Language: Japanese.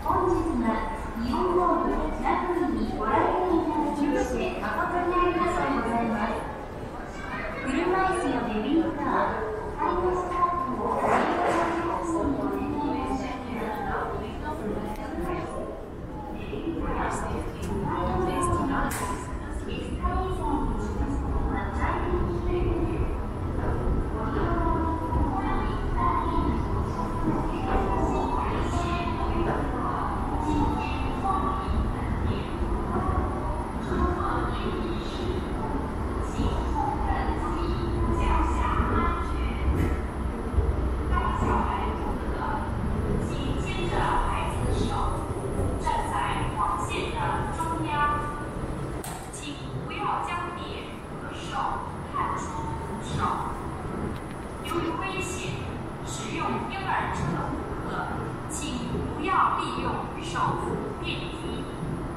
本日はイオンモールラブリーにご来店いただきまして誠にありがとうございます。車椅子やベビーカー、タイムスタートをご利用いただきますのでお願い申し上げます。 请不要利用手扶电梯。